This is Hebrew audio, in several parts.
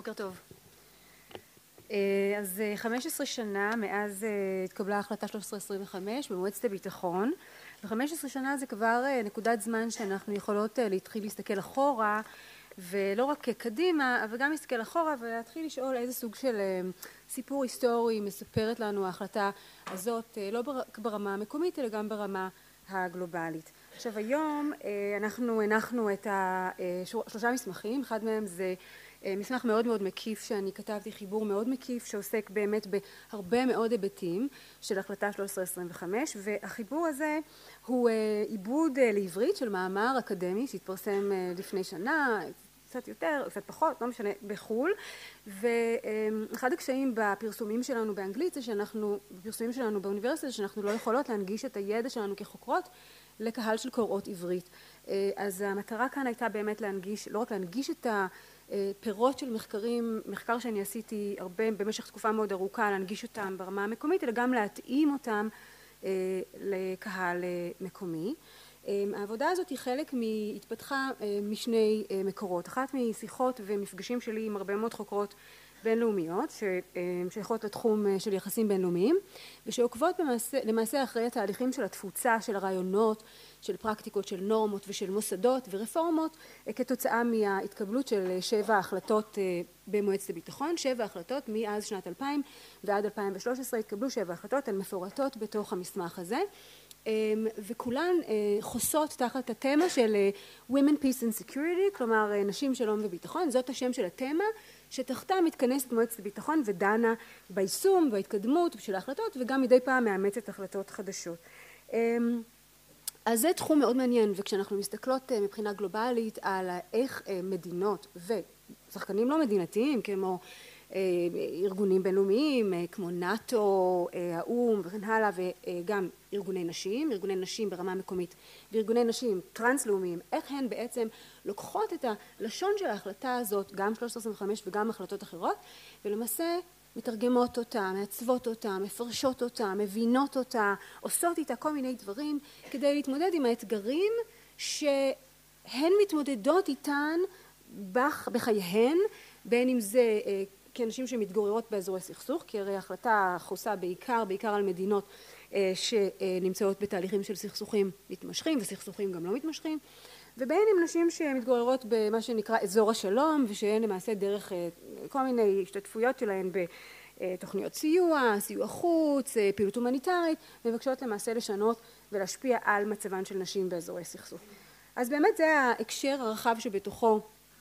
בוקר טוב. אז 15 שנה מאז התקבלה החלטה 1325 במועצת הביטחון, ו15 שנה זה כבר נקודת זמן שאנחנו יכולות להתחיל להסתכל אחורה, ולא רק קדימה, אבל גם להסתכל אחורה ולהתחיל לשאול איזה סוג של סיפור היסטורי מספרת לנו ההחלטה הזאת, לא רק ברמה המקומית אלא גם ברמה הגלובלית. עכשיו היום אנחנו הנחנו את שלושה מסמכים, אחד מהם זה מסמך מאוד מאוד מקיף שאני כתבתי, חיבור מאוד מקיף שעוסק באמת בהרבה מאוד היבטים של החלטה 1325, והחיבור הזה הוא עיבוד לעברית של מאמר אקדמי שהתפרסם לפני שנה, קצת יותר, קצת פחות, לא משנה, בחול. ואחד הקשיים בפרסומים שלנו באנגלית זה בפרסומים שלנו באוניברסיטה, שאנחנו לא יכולות להנגיש את הידע שלנו כחוקרות לקהל של קוראות עברית. אז המטרה כאן הייתה באמת להנגיש, לא רק להנגיש את הפירות של מחקר שאני עשיתי הרבה במשך תקופה מאוד ארוכה, להנגיש אותם ברמה המקומית, אלא גם להתאים אותם לקהל מקומי. העבודה הזאת היא התפתחה משני מקורות, אחת משיחות ומפגשים שלי עם הרבה מאוד חוקרות בינלאומיות ששייכות לתחום של יחסים בינלאומיים ושעוקבות למעשה אחרי התהליכים של התפוצה של הרעיונות, של פרקטיקות, של נורמות ושל מוסדות ורפורמות כתוצאה מההתקבלות של 7 החלטות במועצת הביטחון. 7 החלטות מאז שנת 2000 ועד 2013 התקבלו 7 החלטות, הן מפורטות בתוך המסמך הזה וכולן חוסות תחת התמה של Women, Peace and Security, כלומר נשים, שלום וביטחון. זאת השם של התמה שתחתה מתכנסת מועצת הביטחון ודנה ביישום וההתקדמות של ההחלטות וגם מדי פעם מאמצת החלטות חדשות. אז זה תחום מאוד מעניין, וכשאנחנו מסתכלות מבחינה גלובלית על איך מדינות ושחקנים לא מדינתיים כמו ארגונים בינלאומיים כמו נאטו, האו"ם וכן הלאה, וגם ארגוני נשים ברמה מקומית וארגוני נשים טרנס-לאומיים, איך הן בעצם לוקחות את הלשון של ההחלטה הזאת, גם 1325 וגם החלטות אחרות, ולמעשה מתרגמות אותה, מעצבות אותה, מפרשות אותה, מבינות אותה, עושות איתה כל מיני דברים כדי להתמודד עם האתגרים שהן מתמודדות איתן בחייהן, בין אם זה כאנשים שמתגוררות באזורי סכסוך, כי הרי ההחלטה חוסה בעיקר על מדינות שנמצאות בתהליכים של סכסוכים מתמשכים וסכסוכים גם לא מתמשכים, ובין אם נשים שמתגוררות במה שנקרא אזור השלום, ושהן למעשה דרך כל מיני השתתפויות שלהן בתוכניות סיוע חוץ, פעילות הומניטרית, מבקשות למעשה לשנות ולהשפיע על מצבן של נשים באזורי סכסוך. אז באמת זה ההקשר הרחב שבתוכו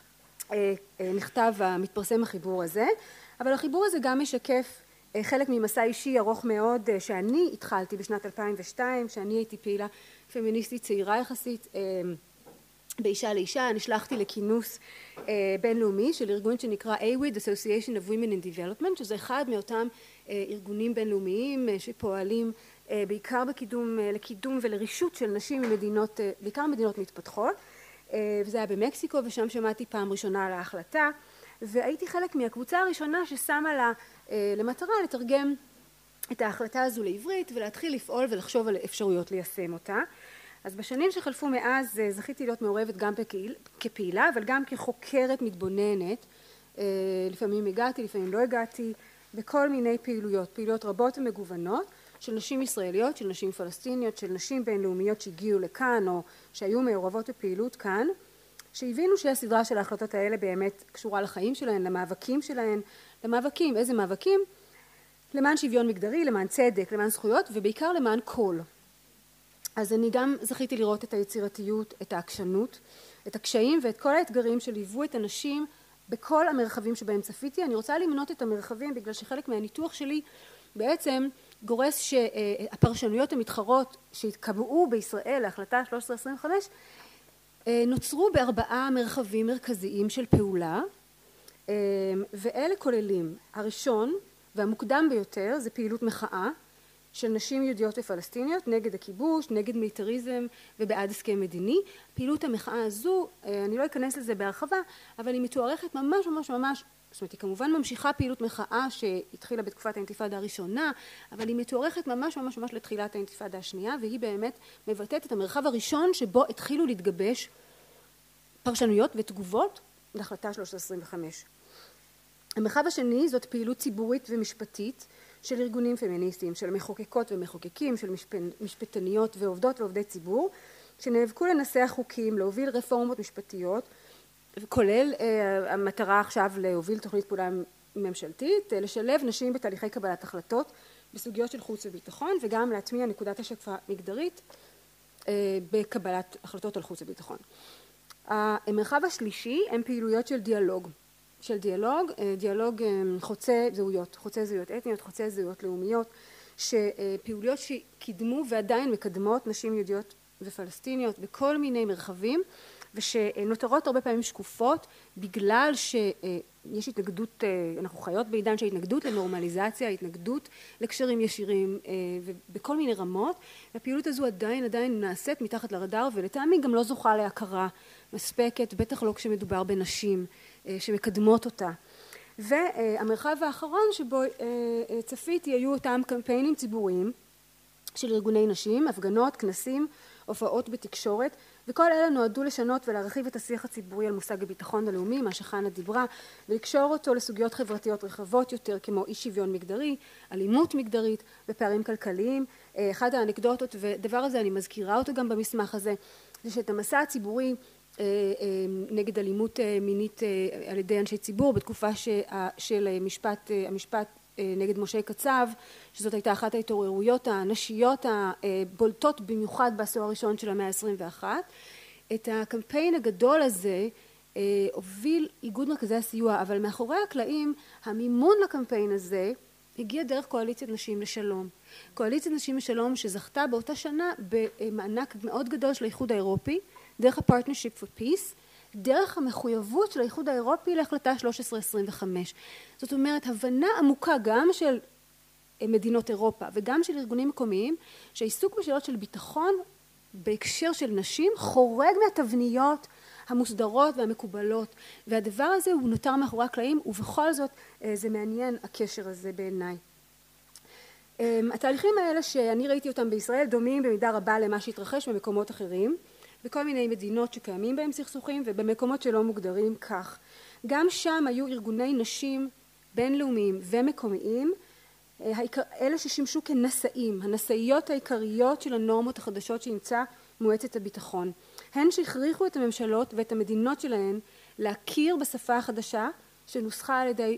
נכתב מתפרסם החיבור הזה, אבל החיבור הזה גם משקף חלק ממסע אישי ארוך מאוד שאני התחלתי בשנת 2002, שאני הייתי פעילה פמיניסטית צעירה יחסית באישה לאישה. נשלחתי לכינוס בינלאומי של ארגון שנקרא AWID, Association of Women in Development, שזה אחד מאותם ארגונים בינלאומיים שפועלים בעיקר לקידום ולרישות של נשים ממדינות, בעיקר מדינות מתפתחות, וזה היה במקסיקו, ושם שמעתי פעם ראשונה על ההחלטה, והייתי חלק מהקבוצה הראשונה ששמה לה למטרה לתרגם את ההחלטה הזו לעברית ולהתחיל לפעול ולחשוב על אפשרויות ליישם אותה. אז בשנים שחלפו מאז זכיתי להיות מעורבת גם כפעילה, אבל גם כחוקרת מתבוננת. לפעמים הגעתי, לפעמים לא הגעתי, בכל מיני פעילויות רבות ומגוונות של נשים ישראליות, של נשים פלסטיניות, של נשים בינלאומיות שהגיעו לכאן או שהיו מעורבות בפעילות כאן, שהבינו שהסדרה של ההחלטות האלה באמת קשורה לחיים שלהן, למאבקים שלהן, איזה מאבקים? למען שוויון מגדרי, למען צדק, למען זכויות ובעיקר למען קול. אז אני גם זכיתי לראות את היצירתיות, את העקשנות, את הקשיים ואת כל האתגרים שליוו את הנשים בכל המרחבים שבהם צפיתי. אני רוצה למנות את המרחבים בגלל שחלק מהניתוח שלי בעצם גורס שהפרשנויות המתחרות שהתקבעו בישראל להחלטה 1325 נוצרו ב4 מרחבים מרכזיים של פעולה, ואלה כוללים: הראשון והמוקדם ביותר זה פעילות מחאה של נשים יהודיות ופלסטיניות נגד הכיבוש, נגד מיליטריזם ובעד הסכם מדיני. פעילות המחאה הזו, אני לא אכנס לזה בהרחבה, אבל היא מתוארכת ממש, זאת אומרת, היא כמובן ממשיכה פעילות מחאה שהתחילה בתקופת האינתיפאדה הראשונה, אבל היא מתוארכת ממש לתחילת האינתיפאדה השנייה, והיא באמת מבטאת את המרחב הראשון שבו התחילו להתגבש פרשנויות ותגובות להחלטה 1325. המרחב השני זאת פעילות ציבורית ומשפטית של ארגונים פמיניסטיים, של מחוקקות ומחוקקים, של משפטניות ועובדות ועובדי ציבור, שנאבקו לנסח חוקים, להוביל רפורמות משפטיות, כולל המטרה עכשיו להוביל תוכנית פעולה ממשלתית, לשלב נשים בתהליכי קבלת החלטות בסוגיות של חוץ וביטחון, וגם להטמיע נקודת השקפה מגדרית בקבלת החלטות על חוץ וביטחון. המרחב השלישי הם פעילויות של דיאלוג חוצה זהויות אתניות, חוצה זהויות לאומיות, שפעילויות שקידמו ועדיין מקדמות נשים יהודיות ופלסטיניות בכל מיני מרחבים, ושנותרות הרבה פעמים שקופות בגלל שיש התנגדות, אנחנו חיות בעידן של התנגדות לנורמליזציה, התנגדות לקשרים ישירים ובכל מיני רמות, והפעילות הזו עדיין נעשית מתחת לרדאר, ולטעמי גם לא זוכה להכרה מספקת, בטח לא כשמדובר בנשים שמקדמות אותה. והמרחב האחרון שבו צפיתי היו אותם קמפיינים ציבוריים של ארגוני נשים, הפגנות, כנסים, הופעות בתקשורת, וכל אלה נועדו לשנות ולהרחיב את השיח הציבורי על מושג הביטחון הלאומי, מה שחנה דיברה, ולקשור אותו לסוגיות חברתיות רחבות יותר, כמו אי שוויון מגדרי, אלימות מגדרית ופערים כלכליים. אחת האנקדוטות, ודבר הזה אני מזכירה אותו גם במסמך הזה, זה שאת המסע הציבורי נגד אלימות מינית על ידי אנשי ציבור בתקופה של המשפט נגד משה קצב, שזאת הייתה אחת ההתעוררויות הנשיות הבולטות במיוחד בעשור הראשון של המאה ה-21. את הקמפיין הגדול הזה הוביל איגוד מרכזי הסיוע, אבל מאחורי הקלעים המימון לקמפיין הזה הגיע דרך קואליציית נשים לשלום. קואליציית נשים לשלום שזכתה באותה שנה במענק מאוד גדול של האיחוד האירופי, דרך ה-Partnership for Peace, דרך המחויבות של האיחוד האירופי להחלטה 1325. זאת אומרת, הבנה עמוקה גם של מדינות אירופה וגם של ארגונים מקומיים, שהעיסוק בשאלות של ביטחון בהקשר של נשים חורג מהתבניות המוסדרות והמקובלות, והדבר הזה הוא נותר מאחורי הקלעים, ובכל זאת זה מעניין הקשר הזה בעיניי. התהליכים האלה שאני ראיתי אותם בישראל דומים במידה רבה למה שהתרחש במקומות אחרים, בכל מיני מדינות שקיימים בהם סכסוכים ובמקומות שלא מוגדרים כך. גם שם היו ארגוני נשים בינלאומיים ומקומיים, אלה ששימשו כנשאים, הנשאיות העיקריות של הנורמות החדשות שאימצה מועצת הביטחון. הן שהכריחו את הממשלות ואת המדינות שלהן להכיר בשפה החדשה שנוסחה על ידי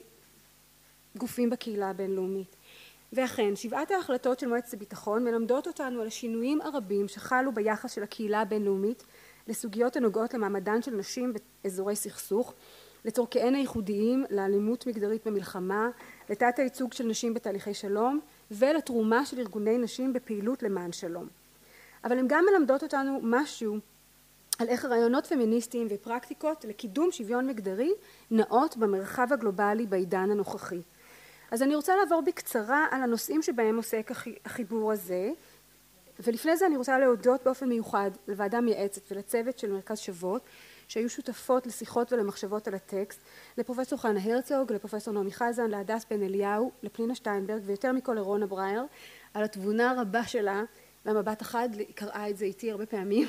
גופים בקהילה הבינלאומית. ואכן, 7 ההחלטות של מועצת הביטחון מלמדות אותנו על השינויים הרבים שחלו ביחס של הקהילה הבינלאומית לסוגיות הנוגעות למעמדן של נשים באזורי סכסוך, לצורכיהן הייחודיים, לאלימות מגדרית במלחמה, לתת הייצוג של נשים בתהליכי שלום ולתרומה של ארגוני נשים בפעילות למען שלום. אבל הן גם מלמדות אותנו משהו על איך רעיונות פמיניסטיים ופרקטיקות לקידום שוויון מגדרי נעות במרחב הגלובלי בעידן הנוכחי. אז אני רוצה לעבור בקצרה על הנושאים שבהם עוסק החיבור הזה, ולפני זה אני רוצה להודות באופן מיוחד לוועדה מייעצת ולצוות של מרכז שוות, שהיו שותפות לשיחות ולמחשבות על הטקסט, לפרופסור חנה הרצוג, לפרופסור נעמי חזן, להדס בן אליהו, לפנינה שטיינברג, ויותר מכל לרונה ברייר, על התבונה הרבה שלה, והמבט אחד, היא קראה את זה איתי הרבה פעמים,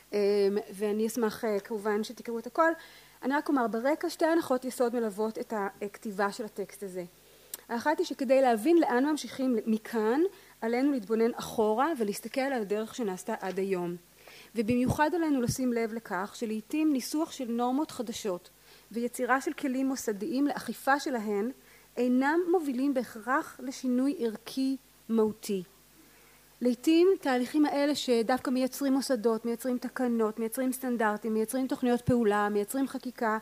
ואני אשמח כמובן שתקראו את הכל. אני רק אומר, ברקע 2 הנחות יסוד מלוות את הכתיבה של הטקסט הזה. האחת היא שכדי להבין לאן ממשיכים מכאן, עלינו להתבונן אחורה ולהסתכל על הדרך שנעשתה עד היום. ובמיוחד עלינו לשים לב לכך שלעיתים ניסוח של נורמות חדשות ויצירה של כלים מוסדיים לאכיפה שלהן אינם מובילים בהכרח לשינוי ערכי מהותי. לעיתים תהליכים האלה שדווקא מייצרים מוסדות, מייצרים תקנות, מייצרים סטנדרטים, מייצרים תוכניות פעולה, מייצרים חקיקה,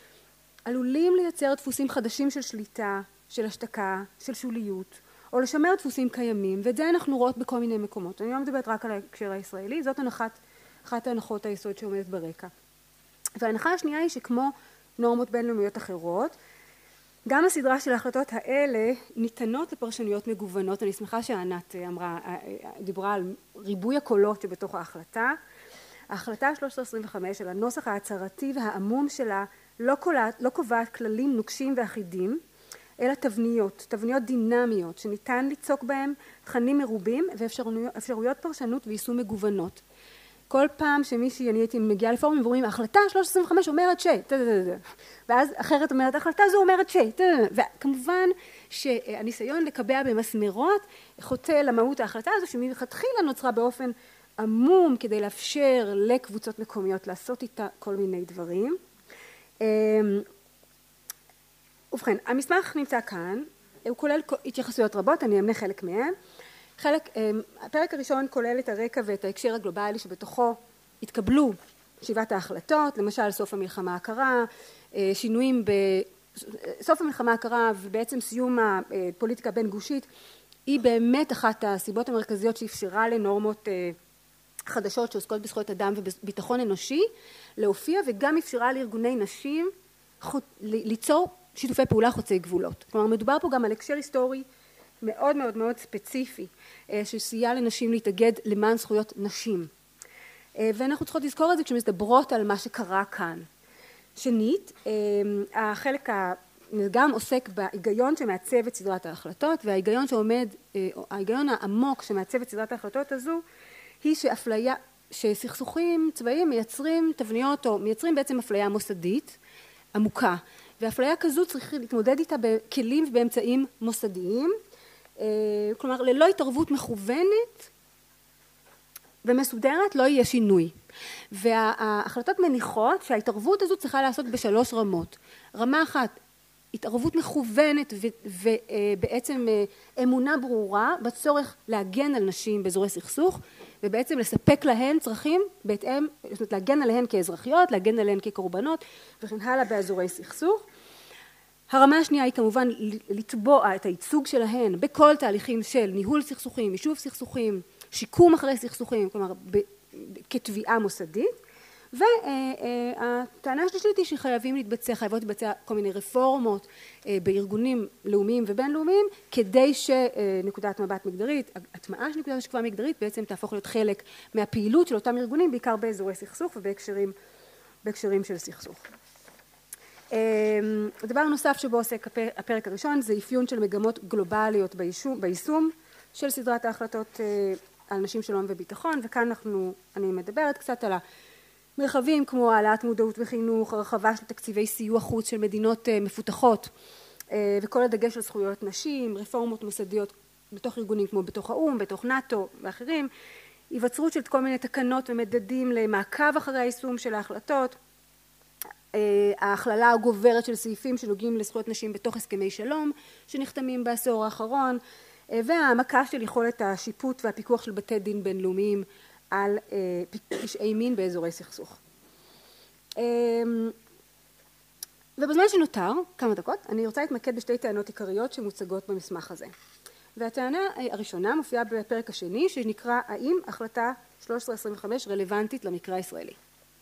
עלולים לייצר דפוסים חדשים של שליטה, של השתקה, של שוליות, או לשמר דפוסים קיימים, ואת זה אנחנו רואות בכל מיני מקומות. אני לא מדברת רק על ההקשר הישראלי, זאת אחת ההנחות היסוד שעומדת ברקע. וההנחה השנייה היא שכמו נורמות בינלאומיות אחרות, גם הסדרה של ההחלטות האלה ניתנות לפרשנויות מגוונות. אני שמחה שענת דיברה על ריבוי הקולות שבתוך ההחלטה. ההחלטה 1325 על הנוסח ההצהרתי והעמום שלה לא קובעת כללים נוקשים ואחידים, אלא תבניות דינמיות שניתן ליצוק בהם תכנים מרובים ואפשרויות פרשנות ויישום מגוונות. כל פעם שמישהי, אני הייתי מגיעה לפורומים ואומרים, ההחלטה 1325 אומרת ש... ואז אחרת אומרת, ההחלטה זו אומרת ש... וכמובן שהניסיון לקבע במסמרות חוטא למהות ההחלטה הזו, שמלכתחילה נוצרה באופן עמום כדי לאפשר לקבוצות מקומיות לעשות איתה כל מיני דברים. ובכן, המסמך נמצא כאן, הוא כולל התייחסויות רבות, אני אמנה חלק מהן. הפרק הראשון כולל את הרקע ואת ההקשר הגלובלי שבתוכו התקבלו 7 ההחלטות, למשל סוף המלחמה הקרה, שינויים בסוף המלחמה הקרה ובעצם סיום הפוליטיקה בין גושית, היא באמת אחת הסיבות המרכזיות שאפשרה לנורמות חדשות שעוסקות בזכויות אדם וביטחון אנושי להופיע, וגם אפשרה לארגוני נשים ליצור שיתופי פעולה חוצי גבולות. כלומר, מדובר פה גם על הקשר היסטורי מאוד מאוד מאוד ספציפי, שסייע לנשים להתאגד למען זכויות נשים. ואנחנו צריכות לזכור את זה כשמדברות על מה שקרה כאן. שנית, החלק גם עוסק בהיגיון שמעצב את סדרת ההחלטות, וההיגיון ההיגיון העמוק שמעצב את סדרת ההחלטות הזו, היא שסכסוכים צבאיים מייצרים תבניות, או מייצרים בעצם אפליה מוסדית עמוקה. ואפליה כזו צריך להתמודד איתה בכלים ובאמצעים מוסדיים, כלומר ללא התערבות מכוונת ומסודרת לא יהיה שינוי. וההחלטות מניחות שההתערבות הזו צריכה לעשות ב3 רמות. רמה אחת, התערבות מכוונת ובעצם אמונה ברורה בצורך להגן על נשים באזורי סכסוך, ובעצם לספק להן צרכים בהתאם, זאת אומרת להגן עליהן כאזרחיות, להגן עליהן כקורבנות וכן הלאה באזורי סכסוך. הרמה השנייה היא כמובן לתבוע את הייצוג שלהן בכל תהליכים של ניהול סכסוכים, יישוב סכסוכים, שיקום אחרי סכסוכים, כלומר כתביעה מוסדית. והטענה השלישית היא שחייבות להתבצע כל מיני רפורמות בארגונים לאומיים ובינלאומיים, כדי שנקודת מבט מגדרית, הטמעה של נקודת השקפה מגדרית בעצם תהפוך להיות חלק מהפעילות של אותם ארגונים, בעיקר באזורי סכסוך ובהקשרים של סכסוך. הדבר נוסף שבו עוסק הפרק הראשון זה אפיון של מגמות גלובליות ביישום של סדרת ההחלטות על נשים שלום וביטחון, וכאן אני מדברת קצת על מרחבים כמו העלאת מודעות וחינוך, הרחבה של תקציבי סיוע חוץ של מדינות מפותחות וכל הדגש על זכויות נשים, רפורמות מוסדיות בתוך ארגונים כמו בתוך האו"ם, בתוך נאט"ו ואחרים, היווצרות של כל מיני תקנות ומדדים למעקב אחרי היישום של ההחלטות, ההכללה הגוברת של סעיפים שנוגעים לזכויות נשים בתוך הסכמי שלום שנחתמים בעשור האחרון, והעמקה של יכולת השיפוט והפיקוח של בתי דין בינלאומיים על פשעי מין באזורי סכסוך. ובזמן שנותר, כמה דקות, אני רוצה להתמקד בשתי טענות עיקריות שמוצגות במסמך הזה. והטענה הראשונה מופיעה בפרק השני, שנקרא האם החלטה 1325 רלוונטית למקרה הישראלי.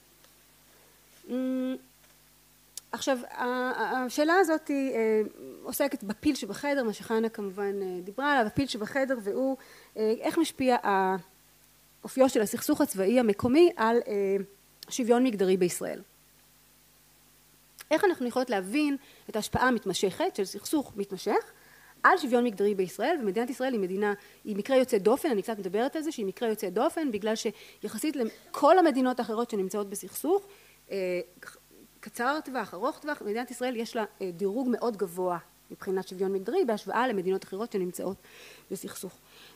עכשיו, השאלה הזאת עוסקת בפיל שבחדר, מה שחנה כמובן דיברה עליו, הפיל שבחדר, והוא איך משפיע אופיו של הסכסוך הצבאי המקומי על שוויון מגדרי בישראל. איך אנחנו יכולות להבין את ההשפעה המתמשכת של סכסוך מתמשך על שוויון מגדרי בישראל, ומדינת ישראל היא מקרה יוצא דופן, אני קצת מדברת על זה, שהיא מקרה יוצא דופן, בגלל שיחסית לכל המדינות האחרות שנמצאות בסכסוך, קצר טווח, ארוך טווח, מדינת ישראל יש לה דירוג מאוד גבוה מבחינת שוויון מגדרי, בהשוואה למדינות אחרות שנמצאות בסכסוך.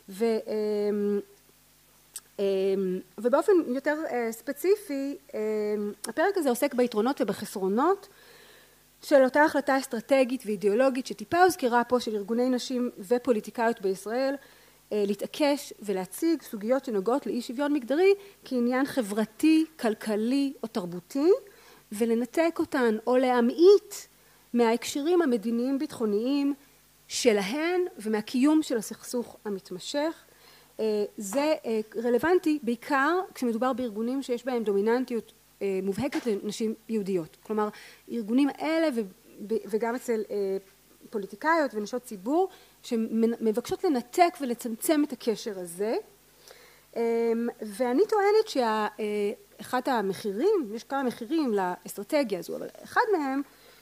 ובאופן יותר ספציפי, הפרק הזה עוסק ביתרונות ובחסרונות של אותה החלטה אסטרטגית ואידיאולוגית שטיפה הוזכרה פה של ארגוני נשים ופוליטיקאיות בישראל, להתעקש ולהציג סוגיות שנוגעות לאי שוויון מגדרי כעניין חברתי, כלכלי או תרבותי, ולנתק אותן או להמעיט מההקשרים המדיניים ביטחוניים שלהן ומהקיום של הסכסוך המתמשך. זה רלוונטי בעיקר כשמדובר בארגונים שיש בהם דומיננטיות מובהקת לנשים יהודיות. כלומר, ארגונים האלה וגם אצל פוליטיקאיות ונשות ציבור שמבקשות לנתק ולצמצם את הקשר הזה. ואני טוענת שאחד המחירים, יש כמה מחירים לאסטרטגיה הזו, אבל אחד מהם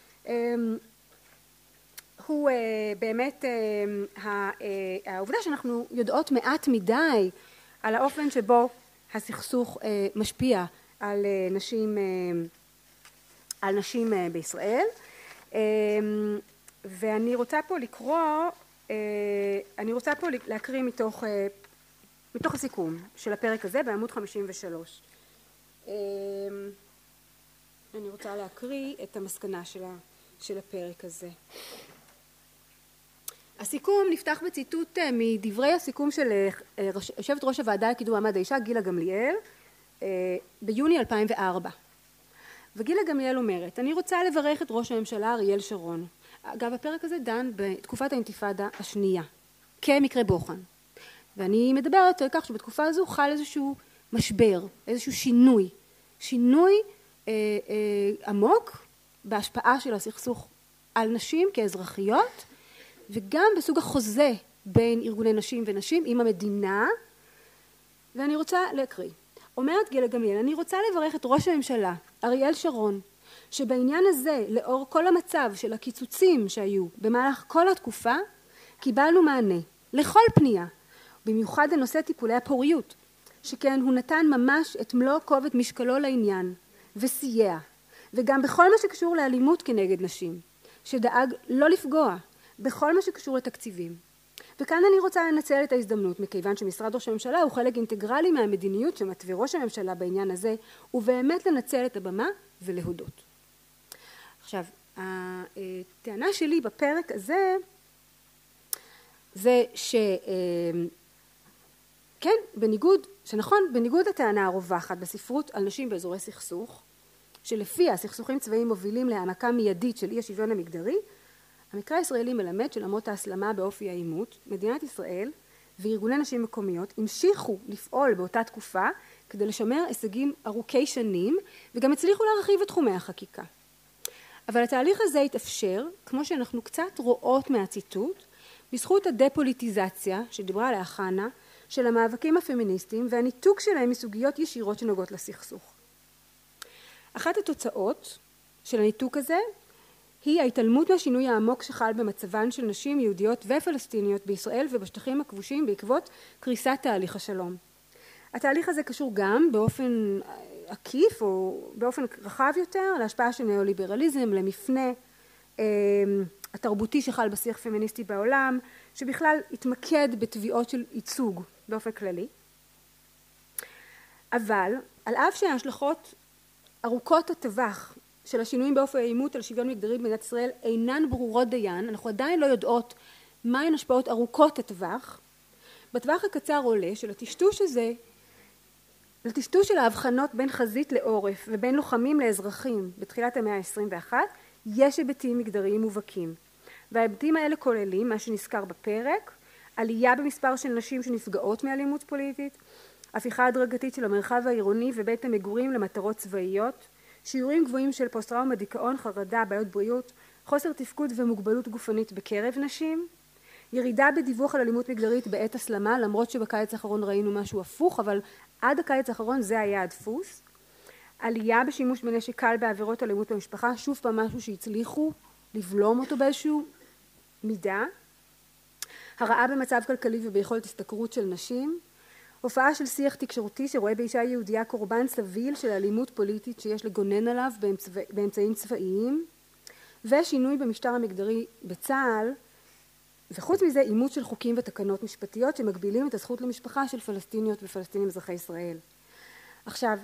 הוא באמת העובדה שאנחנו יודעות מעט מדי על האופן שבו הסכסוך משפיע על נשים בישראל. ואני רוצה פה להקריא מתוך הסיכום של הפרק הזה בעמוד 53. אני רוצה להקריא את המסקנה של הפרק הזה. הסיכום נפתח בציטוט מדברי הסיכום של יושבת ראש הוועדה לקידום מעמד האישה גילה גמליאל ביוני 2004. וגילה גמליאל אומרת: אני רוצה לברך את ראש הממשלה אריאל שרון. אגב, הפרק הזה דן בתקופת האינתיפאדה השנייה כמקרה בוחן, ואני מדברת על כך שבתקופה הזו חל איזשהו משבר, איזשהו שינוי עמוק בהשפעה של הסכסוך על נשים כאזרחיות, וגם בסוג החוזה בין ארגוני נשים ונשים עם המדינה. ואני רוצה להקריא. אומרת גילה גמליאל: אני רוצה לברך את ראש הממשלה אריאל שרון, שבעניין הזה, לאור כל המצב של הקיצוצים שהיו במהלך כל התקופה, קיבלנו מענה לכל פנייה, במיוחד לנושא טיפולי הפוריות, שכן הוא נתן ממש את מלוא כובד משקלו לעניין וסייע, וגם בכל מה שקשור לאלימות כנגד נשים, שדאג לא לפגוע בכל מה שקשור לתקציבים. וכאן אני רוצה לנצל את ההזדמנות, מכיוון שמשרד ראש הממשלה הוא חלק אינטגרלי מהמדיניות שמתווה ראש הממשלה בעניין הזה, ובאמת לנצל את הבמה ולהודות. עכשיו, הטענה שלי בפרק הזה זה כן, בניגוד לטענה הרווחת בספרות על נשים באזורי סכסוך, שלפיה סכסוכים צבאיים מובילים להעמקה מיידית של אי השוויון המגדרי, המקרה הישראלי מלמד שלמרות ההסלמה באופי העימות, מדינת ישראל וארגוני נשים מקומיות המשיכו לפעול באותה תקופה כדי לשמר הישגים ארוכי שנים, וגם הצליחו להרחיב את תחומי החקיקה. אבל התהליך הזה התאפשר, כמו שאנחנו קצת רואות מהציטוט, בזכות הדפוליטיזציה שדיברה עליה חנה, של המאבקים הפמיניסטיים והניתוק שלהם מסוגיות ישירות שנוגעות לסכסוך. אחת התוצאות של הניתוק הזה היא ההתעלמות מהשינוי העמוק שחל במצבן של נשים יהודיות ופלסטיניות בישראל ובשטחים הכבושים בעקבות קריסת תהליך השלום. התהליך הזה קשור גם באופן עקיף או באופן רחב יותר להשפעה של ניאו-ליברליזם, למפנה התרבותי שחל בשיח פמיניסטי בעולם, שבכלל התמקד בתביעות של ייצוג באופן כללי. אבל על אף שההשלכות ארוכות הטווח של השינויים באופי העימות על שוויון מגדרי במדינת ישראל אינן ברורות דיין, אנחנו עדיין לא יודעות מהן השפעות ארוכות הטווח. בטווח הקצר עולה שלטשטוש הזה, לטשטוש של ההבחנות בין חזית לעורף ובין לוחמים לאזרחים בתחילת המאה ה-21, יש היבטים מגדריים מובהקים. וההיבטים האלה כוללים מה שנזכר בפרק, עלייה במספר של נשים שנפגעות מאלימות פוליטית, הפיכה הדרגתית של המרחב העירוני ובית המגורים למטרות צבאיות, שיעורים גבוהים של פוסט-טראומה, דיכאון, חרדה, בעיות בריאות, חוסר תפקוד ומוגבלות גופנית בקרב נשים, ירידה בדיווח על אלימות מגדרית בעת הסלמה, למרות שבקיץ האחרון ראינו משהו הפוך, אבל עד הקיץ האחרון זה היה הדפוס, עלייה בשימוש בנשק קל בעבירות אלימות במשפחה, שוב פעם משהו שהצליחו לבלום אותו באיזשהו מידה, הרעה במצב כלכלי וביכולת השתכרות של נשים, הופעה של שיח תקשורתי שרואה באישה יהודייה קורבן סביל של אלימות פוליטית שיש לגונן עליו באמצעים צבאיים, ושינוי במשטר המגדרי בצה"ל, וחוץ מזה אימוץ של חוקים ותקנות משפטיות שמגבילים את הזכות למשפחה של פלסטיניות ופלסטינים אזרחי ישראל. עכשיו,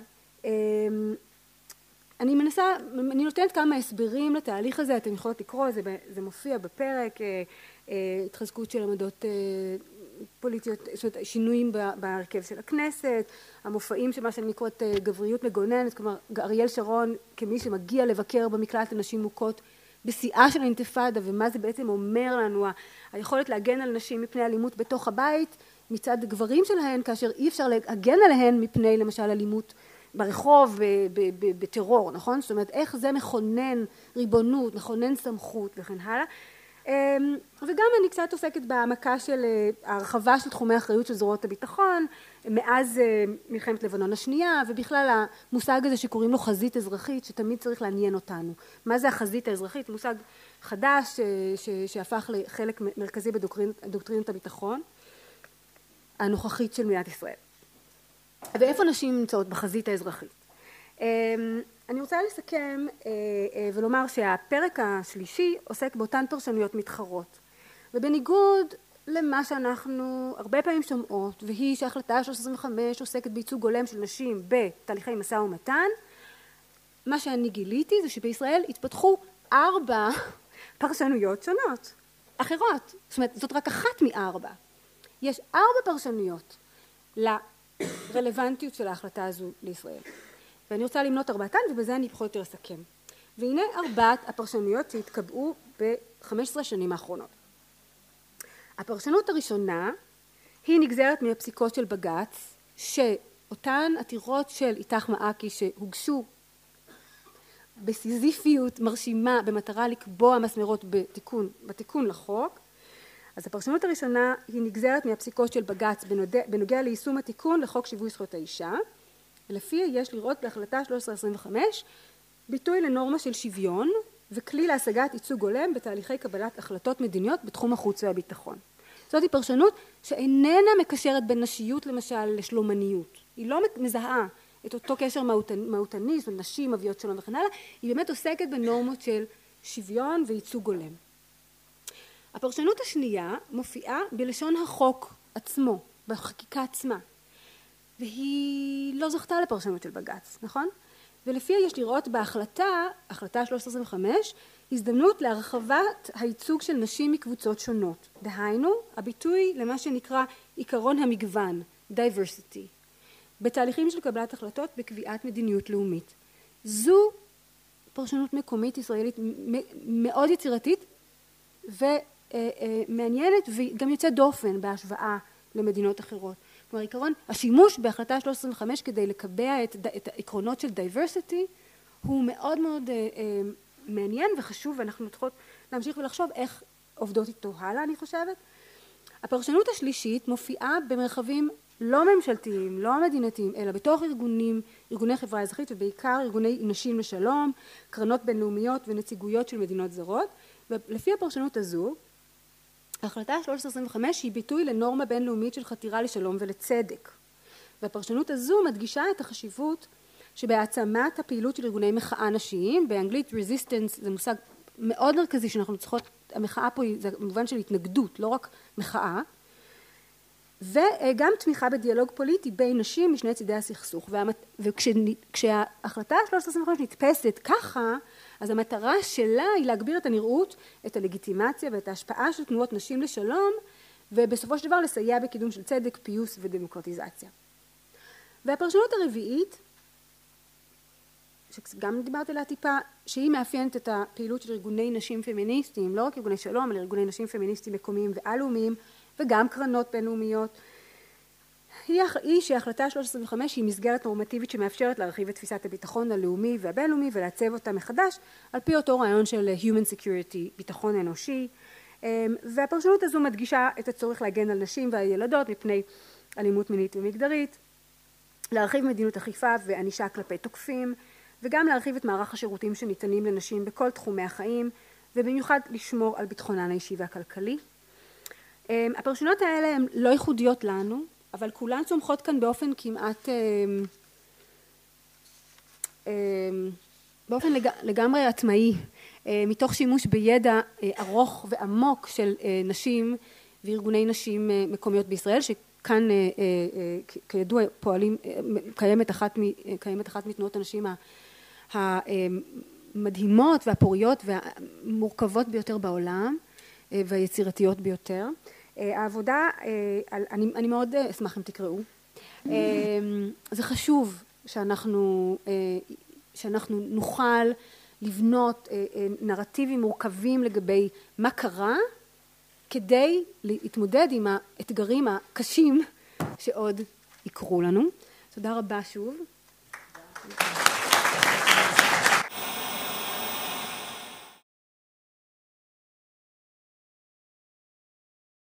אני נותנת כמה הסברים לתהליך הזה, אתם יכולות לקרוא, זה מופיע בפרק, התחזקות של עמדות פוליטיות, שינויים בהרכב של הכנסת, המופעים של מה שאני קוראת גבריות מגוננת, כלומר אריאל שרון כמי שמגיע לבקר במקלט לנשים מוכות בשיאה של האינתיפאדה, ומה זה בעצם אומר לנו, היכולת להגן על נשים מפני אלימות בתוך הבית מצד גברים שלהן, כאשר אי אפשר להגן עליהן מפני למשל אלימות ברחוב, בטרור, נכון? זאת אומרת, איך זה מכונן ריבונות, מכונן סמכות וכן הלאה. וגם אני קצת עוסקת בהעמקה של הרחבה של תחומי האחריות של זרועות הביטחון, מאז מלחמת לבנון השנייה, ובכלל המושג הזה שקוראים לו חזית אזרחית, שתמיד צריך לעניין אותנו. מה זה החזית האזרחית? מושג חדש שהפך לחלק מרכזי בדוקטרינת הביטחון הנוכחית של מדינת ישראל. ואיפה נשים נמצאות בחזית האזרחית? אני רוצה לסכם ולומר שהפרק השלישי עוסק באותן פרשנויות מתחרות. ובניגוד למה שאנחנו הרבה פעמים שומעות, והיא שההחלטה 325 עוסקת בייצוג הולם של נשים בתהליכי משא ומתן, מה שאני גיליתי זה שבישראל התפתחו 4 פרשנויות שונות, אחרות. זאת אומרת, זאת רק אחת מ4. יש 4 פרשנויות לרלוונטיות של ההחלטה הזו לישראל. ואני רוצה למנות 4 ובזה אני פחות יותר אסכם. והנה 4 הפרשנויות שהתקבעו ב-15 שנים האחרונות. הפרשנות הראשונה היא נגזרת מהפסיקות של בג"ץ, שאותן עתירות של איתך מעכי שהוגשו בסיזיפיות מרשימה במטרה לקבוע מסמרות בתיקון לחוק. אז הפרשנות הראשונה היא נגזרת מהפסיקות של בג"ץ בנוגע ליישום התיקון לחוק שיווי זכויות האישה, ולפיה יש לראות בהחלטה 1325 ביטוי לנורמה של שוויון וכלי להשגת ייצוג הולם בתהליכי קבלת החלטות מדיניות בתחום החוץ והביטחון. זאת היא פרשנות שאיננה מקשרת בין נשיות למשל לשלומניות. היא לא מזהה את אותו קשר מהותני, של נשים, אביות שלום וכן הלאה, היא באמת עוסקת בנורמות של שוויון וייצוג הולם. הפרשנות השנייה מופיעה בלשון החוק עצמו, בחקיקה עצמה, והיא לא זכתה לפרשנות של בג"ץ, נכון? ולפיה יש לראות בהחלטה, החלטה 1325, הזדמנות להרחבת הייצוג של נשים מקבוצות שונות. דהיינו, הביטוי למה שנקרא עיקרון המגוון, diversity, בתהליכים של קבלת החלטות בקביעת מדיניות לאומית. זו פרשנות מקומית ישראלית מאוד יצירתית ומעניינת וגם יוצאת דופן בהשוואה למדינות אחרות. כלומר, עיקרון, השימוש בהחלטה 1325 כדי לקבע את העקרונות של diversity הוא מאוד מאוד מעניין וחשוב, ואנחנו צריכות להמשיך ולחשוב איך עובדות איתו הלאה, אני חושבת. הפרשנות השלישית מופיעה במרחבים לא ממשלתיים, לא מדינתיים, אלא בתוך ארגוני חברה אזרחית ובעיקר ארגוני נשים לשלום, קרנות בינלאומיות ונציגויות של מדינות זרות, ולפי הפרשנות הזו, ההחלטה 1325 היא ביטוי לנורמה בינלאומית של חתירה לשלום ולצדק. והפרשנות הזו מדגישה את החשיבות שבהעצמת הפעילות של ארגוני מחאה נשיים, באנגלית resistance זה מושג מאוד מרכזי שאנחנו צריכות, המחאה פה זה במובן של התנגדות, לא רק מחאה, וגם תמיכה בדיאלוג פוליטי בין נשים משני צידי הסכסוך. וכשההחלטה 1325 נתפסת ככה, אז המטרה שלה היא להגביר את הנראות, את הלגיטימציה ואת ההשפעה של תנועות נשים לשלום, ובסופו של דבר לסייע בקידום של צדק, פיוס ודמוקרטיזציה. והפרשנות הרביעית, שגם דיברתי עליה טיפה, שהיא מאפיינת את הפעילות של ארגוני נשים פמיניסטיים, לא רק ארגוני שלום, אלא ארגוני נשים פמיניסטיים מקומיים ועל-לאומיים, וגם קרנות בינלאומיות, היא שההחלטה 1325 היא מסגרת נורמטיבית שמאפשרת להרחיב את תפיסת הביטחון הלאומי והבינלאומי ולעצב אותה מחדש על פי אותו רעיון של human security, ביטחון אנושי, והפרשנות הזו מדגישה את הצורך להגן על נשים והילדות מפני אלימות מינית ומגדרית, להרחיב מדיניות אכיפה וענישה כלפי תוקפים, וגם להרחיב את מערך השירותים שניתנים לנשים בכל תחומי החיים, ובמיוחד לשמור על ביטחונן האישי והכלכלי. הפרשנות האלה הן לא ייחודיות לנו, אבל כולן צומחות כאן באופן כמעט, באופן לגמרי עצמאי, מתוך שימוש בידע ארוך ועמוק של נשים וארגוני נשים מקומיות בישראל, שכאן כידוע פועלים, קיימת אחת מתנועות הנשים המדהימות והפוריות והמורכבות ביותר בעולם והיצירתיות ביותר. העבודה, אני מאוד אשמח אם תקראו, זה חשוב שאנחנו נוכל לבנות נרטיבים מורכבים לגבי מה קרה כדי להתמודד עם האתגרים הקשים שעוד יקרו לנו. תודה רבה שוב.